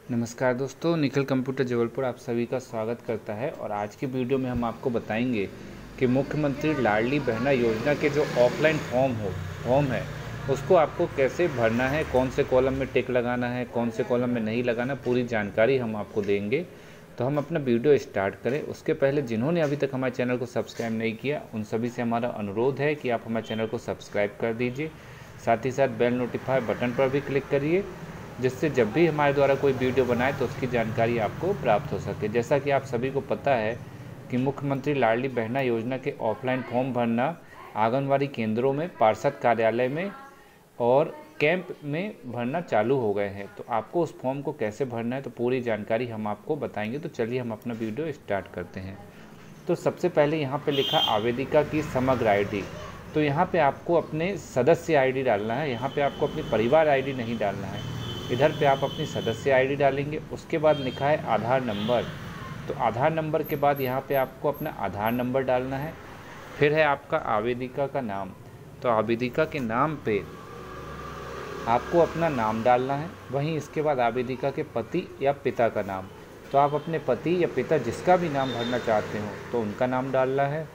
नमस्कार दोस्तों, निखिल कंप्यूटर जबलपुर आप सभी का स्वागत करता है। और आज की वीडियो में हम आपको बताएंगे कि मुख्यमंत्री लाडली बहना योजना के जो ऑफलाइन फॉर्म है उसको आपको कैसे भरना है, कौन से कॉलम में टिक लगाना है, कौन से कॉलम में नहीं लगाना, पूरी जानकारी हम आपको देंगे। तो हम अपना वीडियो स्टार्ट करें उसके पहले जिन्होंने अभी तक हमारे चैनल को सब्सक्राइब नहीं किया उन सभी से हमारा अनुरोध है कि आप हमारे चैनल को सब्सक्राइब कर दीजिए। साथ ही साथ बेल नोटिफाई बटन पर भी क्लिक करिए, जिससे जब भी हमारे द्वारा कोई वीडियो बनाए तो उसकी जानकारी आपको प्राप्त हो सके। जैसा कि आप सभी को पता है कि मुख्यमंत्री लाडली बहना योजना के ऑफलाइन फॉर्म भरना आंगनवाड़ी केंद्रों में, पार्षद कार्यालय में और कैंप में भरना चालू हो गए हैं। तो आपको उस फॉर्म को कैसे भरना है तो पूरी जानकारी हम आपको बताएंगे। तो चलिए हम अपना वीडियो स्टार्ट करते हैं। तो सबसे पहले यहाँ पे लिखा आवेदिका की समग्र आईडी। तो यहाँ पे आपको अपने सदस्य आईडी डालना है, यहाँ पे आपको अपनी परिवार आईडी नहीं डालना है। इधर पे आप अपनी सदस्य आईडी डालेंगे। उसके बाद लिखा है आधार नंबर। तो आधार नंबर के बाद यहाँ पे आपको अपना आधार नंबर डालना है। फिर है आपका आवेदिका का नाम। तो आवेदिका के नाम पे आपको अपना नाम डालना है। वहीं इसके बाद आवेदिका के पति या पिता का नाम। तो आप अपने पति या पिता जिसका भी नाम भरना चाहते हो तो उनका नाम डालना है।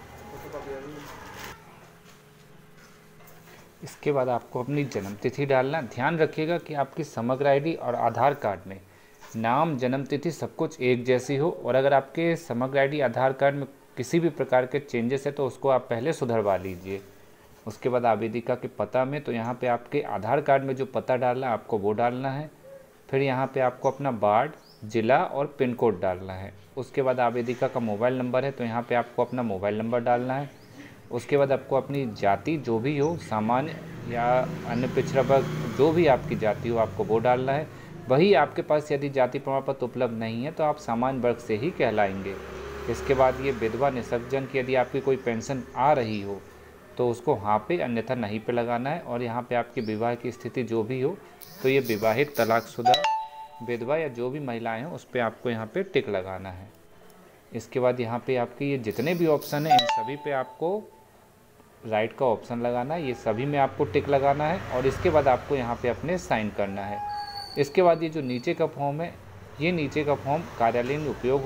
इसके बाद आपको अपनी जन्मतिथि डालना। ध्यान रखिएगा कि आपकी समग्र आईडी और आधार कार्ड में नाम, जन्मतिथि सब कुछ एक जैसी हो। और अगर आपके समग्र आईडी, आधार कार्ड में किसी भी प्रकार के चेंजेस है तो उसको आप पहले सुधरवा लीजिए। उसके बाद आवेदिका के पता में, तो यहाँ पे आपके आधार कार्ड में जो पता डालना है आपको वो डालना है। फिर यहाँ पे आपको अपना वार्ड, ज़िला और पिन कोड डालना है। उसके बाद आवेदिका का मोबाइल नंबर है तो यहाँ पे आपको अपना मोबाइल नंबर डालना है। उसके बाद आपको अपनी जाति जो भी हो, सामान्य या अन्य पिछड़ा वर्ग, जो भी आपकी जाति हो आपको वो डालना है। वही आपके पास यदि जाति प्रमाण पत्र उपलब्ध नहीं है तो आप सामान्य वर्ग से ही कहलाएंगे। इसके बाद ये विधवा निःशक्तजन की यदि आपकी कोई पेंशन आ रही हो तो उसको हाँ पे, अन्यथा नहीं पे लगाना है। और यहाँ पे आपकी विवाह की स्थिति जो भी हो तो ये विवाहित, तलाकशुदा, विधवा या जो भी महिलाएँ हैं उस पर आपको यहाँ पे टिक लगाना है। इसके बाद यहाँ पे आपके ये जितने भी ऑप्शन हैं इन सभी पे आपको राइट का ऑप्शन लगाना है। ये सभी में आपको टिक लगाना है और इसके बाद आपको यहाँ पे अपने साइन करना है। इसके बाद ये जो नीचे का फॉर्म है, ये नीचे का फॉर्म कार्यालयीन उपयोग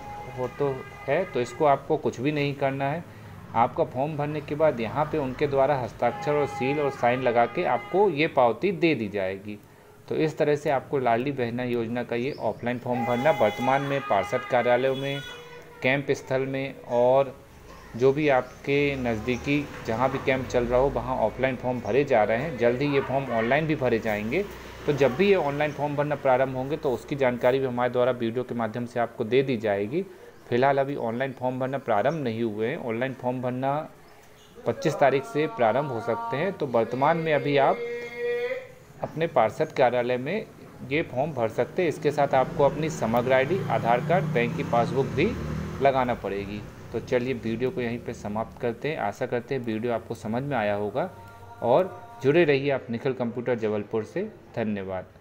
है तो इसको आपको कुछ भी नहीं करना है। आपका फॉर्म भरने के बाद यहाँ पे उनके द्वारा हस्ताक्षर और सील और साइन लगा के आपको ये पावती दे दी जाएगी। तो इस तरह से आपको लाडली बहना योजना का ये ऑफलाइन फॉर्म भरना वर्तमान में पार्षद कार्यालयों में, कैंप स्थल में और जो भी आपके नज़दीकी जहाँ भी कैंप चल रहा हो वहाँ ऑफलाइन फॉर्म भरे जा रहे हैं। जल्द ही ये फॉर्म ऑनलाइन भी भरे जाएंगे। तो जब भी ये ऑनलाइन फॉर्म भरना प्रारंभ होंगे तो उसकी जानकारी भी हमारे द्वारा वीडियो के माध्यम से आपको दे दी जाएगी। फिलहाल अभी ऑनलाइन फॉर्म भरना प्रारंभ नहीं हुए हैं। ऑनलाइन फॉर्म भरना 25 तारीख से प्रारंभ हो सकते हैं। तो वर्तमान में अभी आप अपने पार्षद कार्यालय में ये फॉर्म भर सकते हैं। इसके साथ आपको अपनी Samagra ID, Aadhaar card, bank की पासबुक भी लगाना पड़ेगी। तो चलिए वीडियो को यहीं पे समाप्त करते हैं। आशा करते हैं वीडियो आपको समझ में आया होगा और जुड़े रहिए आप निखिल कंप्यूटर जबलपुर से। धन्यवाद।